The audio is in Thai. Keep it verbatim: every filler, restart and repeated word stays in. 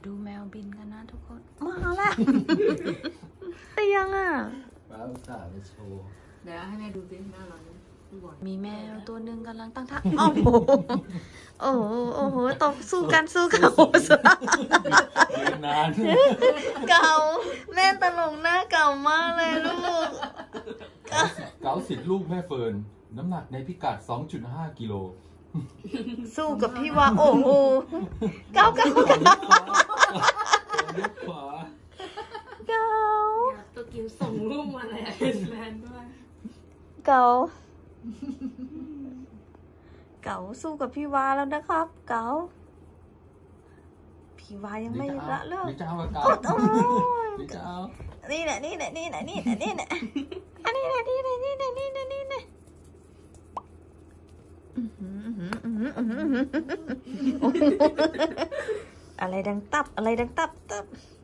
ดูแมวบินกันนะทุกคนมาแล้วแต่ยังอ่ะป้าอุตส่าห์ไปโชว์เดี๋ยวให้แม่ดูสิหน้าเรามีแมวตัวหนึ่งกำลังตั้งท่าโอ้โหโอ้โหโอ้โหตกสู้กันสู้เขายืนนานเก่าแม่ตลกหน้าเก่ามากเลยลูกเก๋าสิทธิ์ลูกแม่เฟิร์นน้ำหนักในพิกัด สองจุดห้า กิโลสู้กับพี่ว่าโอ้โหเก่าเก่าเก่าขวาเก่าตัวกิวส่งรูปมาเลยแฟนด้วยเก่าเก๋าสู้กับพี่วาแล้วนะครับเก๋าพี่วายังไม่ละเลิกพี่เจ้ากับเก๋าพี่เจ้านี่แหละนี่แหละนี่แหละนี่แหละนี่แหละอันนี้แหละนี่แหละนี่แหละนี่แหละนี่แหละอะไรดังตับอะไรดังตับตับ